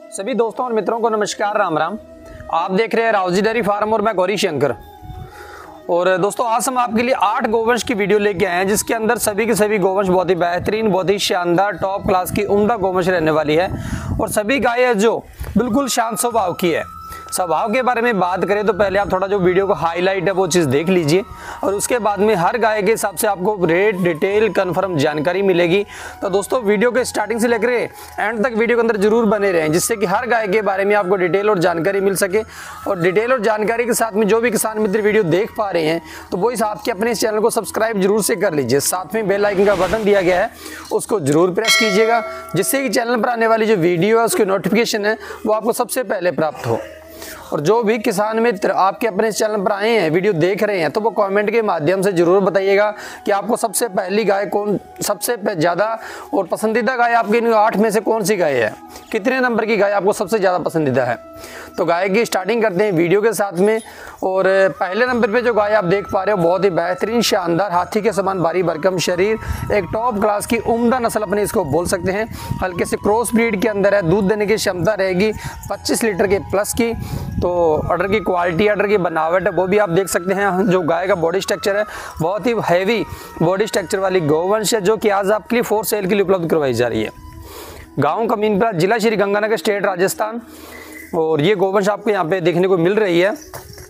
सभी दोस्तों और मित्रों को नमस्कार, राम राम। आप देख रहे हैं रावजी डेयरी फार्म और मैं गौरी शंकर। और दोस्तों आज हम आपके लिए 8 गोवंश की वीडियो लेके आए हैं, जिसके अंदर सभी के सभी गोवंश बहुत ही बेहतरीन, बहुत ही शानदार, टॉप क्लास की उम्दा गोवंश रहने वाली है। और सभी गाय है जो बिल्कुल शांत स्वभाव की है। स्वभाव के बारे में बात करें तो पहले आप थोड़ा जो वीडियो को हाईलाइट है वो चीज़ देख लीजिए, और उसके बाद में हर गाय के हिसाब से आपको रेट, डिटेल, कन्फर्म जानकारी मिलेगी। तो दोस्तों वीडियो के स्टार्टिंग से लेकर एंड तक वीडियो के अंदर जरूर बने रहें, जिससे कि हर गाय के बारे में आपको डिटेल और जानकारी मिल सके। और डिटेल और जानकारी के साथ में जो भी किसान मित्र वीडियो देख पा रहे हैं तो वो इस आपके अपने इस चैनल को सब्सक्राइब जरूर से कर लीजिए। साथ में बेल आइकन का बटन दिया गया है, उसको जरूर प्रेस कीजिएगा, जिससे कि चैनल पर आने वाली जो वीडियो है उसकी नोटिफिकेशन है वो आपको सबसे पहले प्राप्त हो। और जो भी किसान मित्र आपके अपने चैनल पर आए हैं, वीडियो देख रहे हैं, तो वो कमेंट के माध्यम से जरूर बताइएगा कि आपको सबसे पहली गाय कौन, सबसे ज़्यादा और पसंदीदा गाय आपकी 8 में से कौन सी गाय है, कितने नंबर की गाय आपको सबसे ज़्यादा पसंदीदा है। तो गाय की स्टार्टिंग करते हैं वीडियो के साथ में। और पहले नंबर पे जो गाय आप देख पा रहे हो, बहुत ही बेहतरीन, शानदार, हाथी के समान भारी भरकम शरीर, एक टॉप क्लास की उम्दा नस्ल अपने इसको बोल सकते हैं। हल्के से क्रॉस ब्रीड के अंदर है, दूध देने की क्षमता रहेगी 25 लीटर के प्लस की। तो ऑर्डर की क्वालिटी, ऑर्डर की बनावट है वो भी आप देख सकते हैं। जो गाय का बॉडी स्ट्रक्चर है, बहुत ही हैवी बॉडी स्ट्रक्चर वाली गोवंश है, जो कि आज आपके लिए फॉर सेल के लिए उपलब्ध करवाई जा रही है। गाँव कमीनपुरा, जिला श्री गंगानगर, स्टेट राजस्थान। और ये गोवंश आपको यहाँ पे देखने को मिल रही है।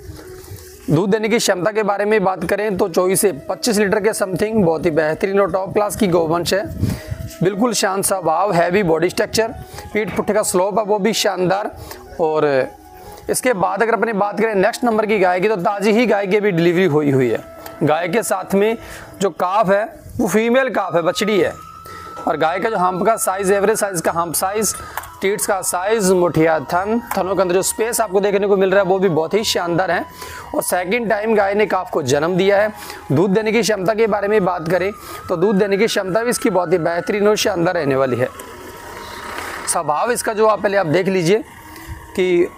दूध देने की क्षमता के बारे में बात करें तो 24 से 25 लीटर के समथिंग, बहुत ही बेहतरीन और टॉप क्लास की गोवंश है। बिल्कुल शांत स्वभाव, हैवी बॉडी स्ट्रक्चर, पीठ पुट्ठे का स्लोप है वो भी शानदार। और इसके बाद अगर अपनी बात करें नेक्स्ट नंबर की गाय की, तो ताज़ी ही गाय की भी डिलीवरी हुई है। गाय के साथ में जो काफ है वो फीमेल काफ है, बछड़ी है। और गाय का जो हम्प का साइज, एवरेज साइज का हम्प साइज, टीट्स का साइज, मुठिया थनों के अंदर जो स्पेस आपको देखने को मिल रहा है वो भी बहुत ही शानदार है। और सेकंड टाइम गाय ने काफ को जन्म दिया है। दूध देने की क्षमता के बारे में बात करें तो दूध देने की क्षमता भी इसकी बहुत ही बेहतरीन और शानदार रहने वाली है। स्वभाव इसका जो आप पहले आप देख लीजिए कि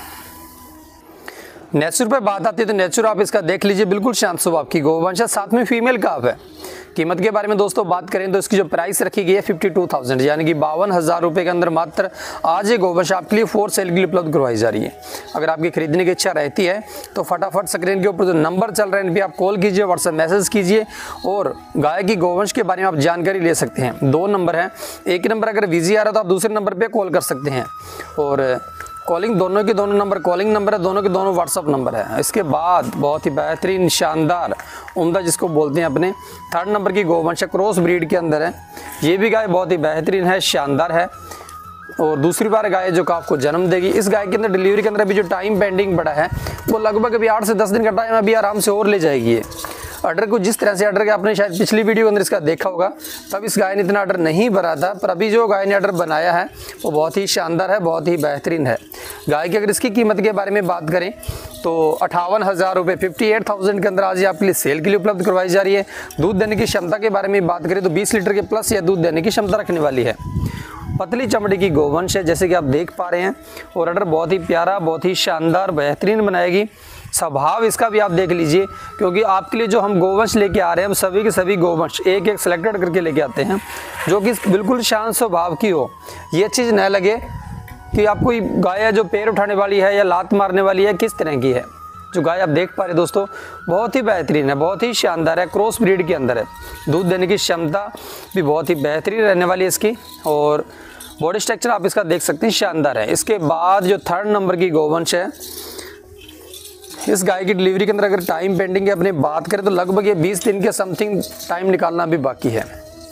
नेचर पे बात आती है तो नेचर आप इसका देख लीजिए, बिल्कुल शांत स्वभाव की गोवंश है, साथ में फीमेल काफ है। कीमत के बारे में दोस्तों बात करें तो इसकी जो प्राइस रखी गई है 52,000, यानी कि 52,000 रुपये के अंदर मात्र आज ये गोवंश आपके लिए फॉर सेल के लिए उपलब्ध करवाई जा रही है। अगर आपकी खरीदने की इच्छा रहती है तो फटाफट स्क्रीन के ऊपर जो नंबर चल रहे हैं इन पर आप कॉल कीजिए, व्हाट्सएप मैसेज कीजिए और गाय की गोवंश के बारे में आप जानकारी ले सकते हैं। 2 नंबर हैं, एक नंबर अगर बिजी आ रहा है तो आप दूसरे नंबर पर कॉल कर सकते हैं। और कॉलिंग दोनों के दोनों नंबर कॉलिंग नंबर है, दोनों के दोनों व्हाट्सअप नंबर है। इसके बाद बहुत ही बेहतरीन, शानदार, उम्दा जिसको बोलते हैं अपने, 3rd नंबर की गोवंश क्रॉस ब्रीड के अंदर है। ये भी गाय बहुत ही बेहतरीन है, शानदार है। और दूसरी बार गाय जो काफ को जन्म देगी। इस गाय के अंदर डिलीवरी के अंदर अभी जो टाइम पेंडिंग पड़ा है वो लगभग अभी 8 से 10 दिन का टाइम अभी आराम से और ले जाएगी ये। ऑर्डर को जिस तरह से ऑर्डर के आपने शायद पिछली वीडियो के अंदर इसका देखा होगा, तब इस गाय ने इतना ऑर्डर नहीं भरा था, पर अभी जो गाय ने ऑर्डर बनाया है वो बहुत ही शानदार है, बहुत ही बेहतरीन है। गाय की अगर इसकी कीमत के बारे में बात करें तो 58,000 रुपये, 58,000 के अंदर आज ये आपके लिए सेल के लिए उपलब्ध करवाई जा रही है। दूध देने की क्षमता के बारे में बात करें तो 20 लीटर के प्लस यह दूध देने की क्षमता रखने वाली है। पतली चमड़ी की गोवंश है, जैसे कि आप देख पा रहे हैं। और ऑर्डर बहुत ही प्यारा, बहुत ही शानदार, बेहतरीन बनाएगी। स्वभाव इसका भी आप देख लीजिए, क्योंकि आपके लिए जो हम गोवंश लेके आ रहे हैं, हम सभी के सभी गोवंश एक एक सेलेक्टेड करके लेके आते हैं जो कि बिल्कुल शांत स्वभाव की हो। ये चीज़ न लगे कि आप कोई गाय है जो पैर उठाने वाली है या लात मारने वाली है, किस तरह की है। जो गाय आप देख पा रहे दोस्तों बहुत ही बेहतरीन है, बहुत ही शानदार है, क्रॉस ब्रीड के अंदर है। दूध देने की क्षमता भी बहुत ही बेहतरीन रहने वाली है इसकी। और बॉडी स्ट्रक्चर आप इसका देख सकते हैं, शानदार है। इसके बाद जो 3rd नंबर की गोवंश है, इस गाय की डिलीवरी के अंदर अगर टाइम पेंडिंग की अपनी बात करें तो लगभग ये 20 दिन के समथिंग टाइम निकालना भी बाकी है।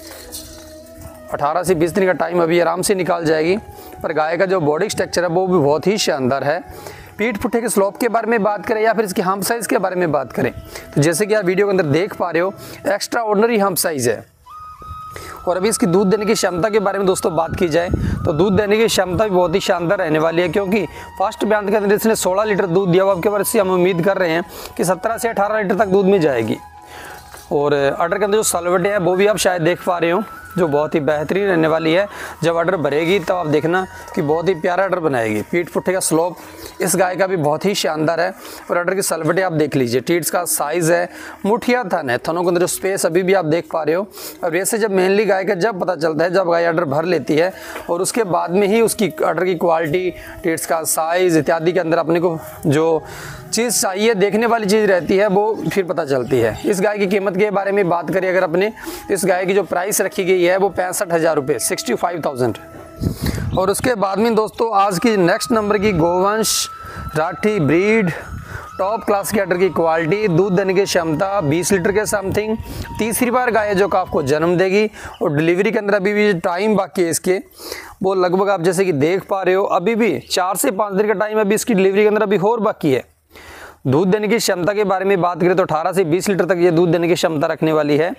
18 से 20 दिन का टाइम अभी आराम से निकाल जाएगी। पर गाय का जो बॉडी स्ट्रक्चर है वो भी बहुत ही शानदार है। पीठ पुट्ठे के स्लोप के बारे में बात करें या फिर इसके हम्प साइज़ के बारे में बात करें तो जैसे कि आप वीडियो के अंदर देख पा रहे हो, एक्स्ट्रा ऑर्डिनरी हम्प साइज़ है। और अभी इसकी दूध देने की क्षमता के बारे में दोस्तों बात की जाए तो दूध देने की क्षमता भी बहुत ही शानदार रहने वाली है, क्योंकि फर्स्ट बयान के अंदर इसने 16 लीटर दूध दिया हुआ। अब के बाद से हम उम्मीद कर रहे हैं कि 17 से 18 लीटर तक दूध में जाएगी। और ऑर्डर के अंदर जो सलवटें हैं वो भी आप शायद देख पा रहे हो, जो बहुत ही बेहतरीन रहने वाली है। जब ऑर्डर भरेगी तब आप देखना कि बहुत ही प्यारा ऑर्डर बनाएगी। पीठ पुट्ठे का स्लोप इस गाय का भी बहुत ही शानदार है। और ऑर्डर की सलवटें आप देख लीजिए, टीट्स का साइज़ है, मुठिया थन है, थनों के अंदर जो स्पेस अभी भी आप देख पा रहे हो। और वैसे जब मेनली गाय का जब पता चलता है जब गाय ऑर्डर भर लेती है, और उसके बाद में ही उसकी ऑर्डर की क्वालिटी, टीट्स का साइज़ इत्यादि के अंदर अपने को जो चीज़ चाहिए, देखने वाली चीज़ रहती है, वो फिर पता चलती है। इस गाय की कीमत के बारे में बात करें अगर अपने, इस गाय की जो प्राइस रखी गई है वो 65,000 रुपये, 65,000। और उसके बाद में दोस्तों आज की नेक्स्ट नंबर की गोवंश राठी ब्रीड, टॉप क्लास की ऑर्डर की क्वालिटी, दूध देने की क्षमता 20 लीटर के समथिंग, तीसरी बार गाय है जो कि आपको जन्म देगी। और डिलीवरी के अंदर अभी भी टाइम बाकी है इसके, वो लगभग आप जैसे कि देख पा रहे हो अभी भी 4 से 5 दिन का टाइम अभी इसकी डिलीवरी के अंदर अभी और बाकी है। दूध देने की क्षमता के बारे में बात करें तो 18 से 20 लीटर तक ये दूध देने की क्षमता रखने वाली है।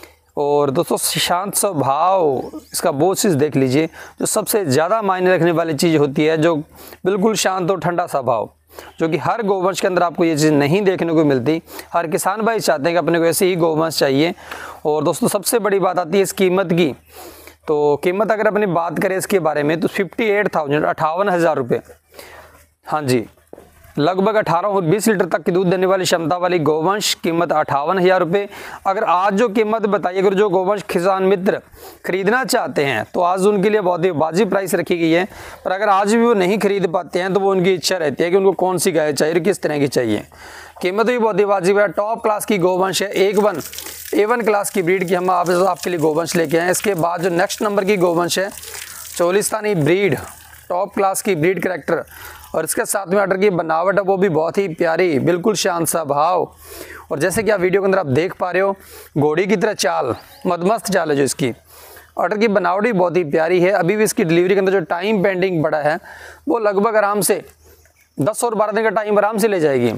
और दोस्तों शांत स्वभाव, इसका वो चीज़ देख लीजिए जो सबसे ज़्यादा मायने रखने वाली चीज़ होती है, जो बिल्कुल शांत और ठंडा स्वभाव, जो कि हर गोवंश के अंदर आपको ये चीज़ नहीं देखने को मिलती। हर किसान भाई चाहते हैं कि अपने को ऐसे ही गोवंश चाहिए। और दोस्तों सबसे बड़ी बात आती है इस कीमत की, तो कीमत अगर अपनी बात करें इसके बारे में तो 58,000, 58,000 रुपये। हाँ जी, लगभग 18 और 20 लीटर तक की दूध देने वाली क्षमता वाली गोवंश, कीमत 58,000 रुपये। अगर आज जो कीमत बताइए, अगर जो गोवंश किसान मित्र खरीदना चाहते हैं तो आज उनके लिए बहुत ही वाजिब प्राइस रखी गई है। पर अगर आज भी वो नहीं खरीद पाते हैं तो वो उनकी इच्छा रहती है कि उनको कौन सी गाय चाहिए और किस तरह की चाहिए। कीमत भी बहुत ही वाजिब है। टॉप क्लास की गोवंश है, A1 क्लास की ब्रीड की हम आपके लिए गोवंश लेके आए। इसके बाद जो नेक्स्ट नंबर की गोवंश है चोलिस्तानी ब्रीड, टॉप क्लास की ब्रीड कैरेक्टर, और इसके साथ में ऑर्डर की बनावट है वो भी बहुत ही प्यारी, बिल्कुल शांत सा भाव। और जैसे कि आप वीडियो के अंदर आप देख पा रहे हो, घोड़ी की तरह चाल, मदमस्त चाल है जो इसकी। ऑर्डर की बनावट भी बहुत ही प्यारी है। अभी भी इसकी डिलीवरी के अंदर जो टाइम पेंडिंग पड़ा है वो लगभग आराम से 10 और 12 दिन का टाइम आराम से ले जाएगी।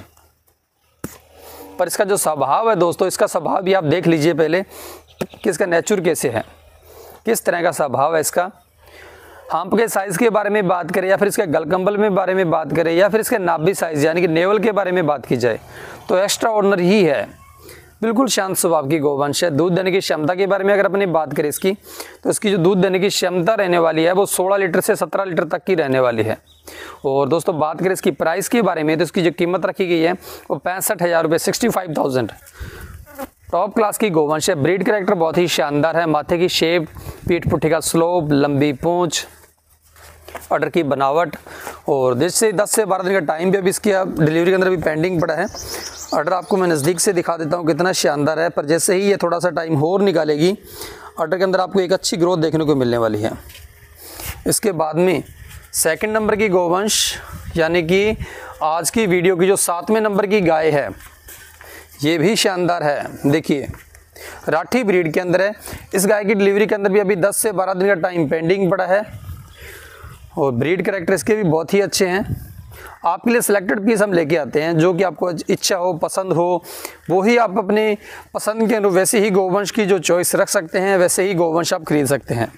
पर इसका जो स्वभाव है दोस्तों, इसका स्वभाव भी आप देख लीजिए पहले कि इसका नेचर कैसे है, किस तरह का स्वभाव है इसका। हांप के साइज़ के बारे में बात करें या फिर इसके गलकंबल में बारे में बात करें या फिर इसके नाभि साइज़ यानी कि नेवल के बारे में बात की जाए तो एक्स्ट्रा ऑर्डिनरी ही है। बिल्कुल शांत स्वभाव की गोवंश है। दूध देने की क्षमता के बारे में अगर अपनी बात करें इसकी, तो इसकी जो दूध देने की क्षमता रहने वाली है वो 16 लीटर से 17 लीटर तक की रहने वाली है। और दोस्तों बात करें इसकी प्राइस के बारे में तो इसकी जो कीमत रखी गई है वो 65,000 रुपये, 65,000। टॉप क्लास की गोवंश है। ब्रीड कैरेक्टर बहुत ही शानदार है। माथे की शेप, पीठ पुट्ठी का स्लोप, लंबी पूंछ, ऑर्डर की बनावट, और 10 से 12 दिन का टाइम भी अभी इसकी डिलीवरी के अंदर भी पेंडिंग पड़ा है। ऑर्डर आपको मैं नज़दीक से दिखा देता हूँ कितना शानदार है। पर जैसे ही ये थोड़ा सा टाइम और निकालेगी, ऑर्डर के अंदर आपको एक अच्छी ग्रोथ देखने को मिलने वाली है। इसके बाद में सेकंड नंबर की गोवंश यानी कि आज की वीडियो की जो 7वें नंबर की गाय है, ये भी शानदार है। देखिए राठी ब्रीड के अंदर है। इस गाय की डिलीवरी के अंदर भी अभी 10 से 12 दिन का टाइम पेंडिंग पड़ा है। और ब्रीड कैरेक्टर इसके भी बहुत ही अच्छे हैं। आपके लिए सिलेक्टेड पीस हम लेके आते हैं, जो कि आपको इच्छा हो, पसंद हो, वो ही आप अपने पसंद के अनुरूप वैसे ही गोवंश की जो चॉइस रख सकते हैं, वैसे ही गोवंश आप खरीद सकते हैं।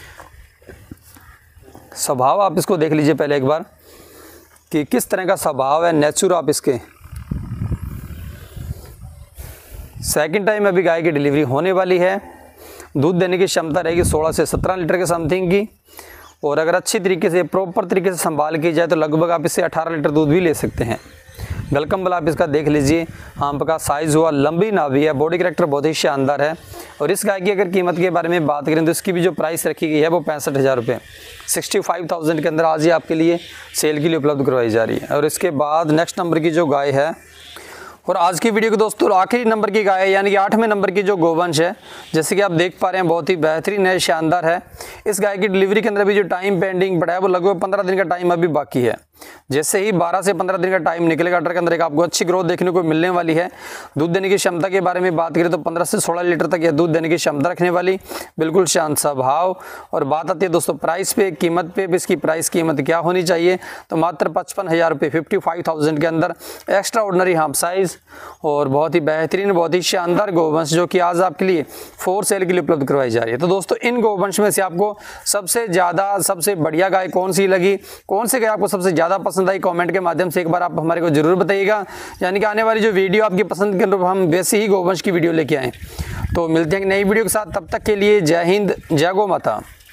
स्वभाव आप इसको देख लीजिए पहले एक बार कि किस तरह का स्वभाव है, नेचर आप इसके। सेकंड टाइम अभी गाय की डिलीवरी होने वाली है। दूध देने की क्षमता रहेगी 16 से 17 लीटर के समथिंग की। और अगर अच्छी तरीके से, प्रॉपर तरीके से संभाल की जाए तो लगभग आप इससे 18 लीटर दूध भी ले सकते हैं। गलकंबल आप इसका देख लीजिए, हांप का साइज़ हुआ, लंबी नाभि है, बॉडी कैरेक्टर बहुत ही शानदार है। और इस गाय की अगर कीमत के बारे में बात करें तो इसकी भी जो प्राइस रखी गई है वो 65,000 रुपये, 65,000 के अंदर आज ही आपके लिए सेल के लिए उपलब्ध करवाई जा रही है। और इसके बाद नेक्स्ट नंबर की जो गाय है, और आज की वीडियो के दोस्तों आखिरी नंबर की गाय है यानी कि 8वें नंबर की जो गोवंश है, जैसे कि आप देख पा रहे हैं बहुत ही बेहतरीन है, शानदार है। इस गाय की डिलीवरी के अंदर भी जो टाइम पेंडिंग पड़ा है वो लगभग 15 दिन का टाइम अभी बाकी है। जैसे ही 12 से 15 दिन का टाइम निकलेगा, ऑर्डर के अंदर एक आपको अच्छी ग्रोथ देखने को मिलने वाली है। दूध देने की क्षमता के बारे में बात करें तो 15 से 16 लीटर तक यह दूध देने की क्षमता रखने वाली, बिल्कुल शांत स्वभाव। और बात आती है दोस्तों प्राइस पे, कीमत पे, इसकी प्राइस कीमत क्या होनी चाहिए तो मात्र 55,000 रुपये, 55,000 के अंदर एक्स्ट्रा ऑर्डिनरी हाफ साइज़, गौवंश और बहुत ही बेहतरीन, बहुत ही शानदार गौवंश जो कि आज आपके लिए फॉर सेल के लिए उपलब्ध करवाई जा रही है। तो दोस्तों इन गौवंश में से आपको सबसे ज़्यादा, सबसे बढ़िया गाय कौन सी लगी, कौन सी गाय आपको सबसे ज़्यादा पसंद आई, कमेंट के माध्यम से एक बार आप हमारे को जरूर बताइएगा। यानी कि आने वाली जो वीडियो आपकी पसंद के अनुरूप हम वैसे ही गौवंश की वीडियो लेके आएँ। तो मिलते हैं एक नई वीडियो के साथ, तब तक के लिए जय हिंद, जय गौ माता।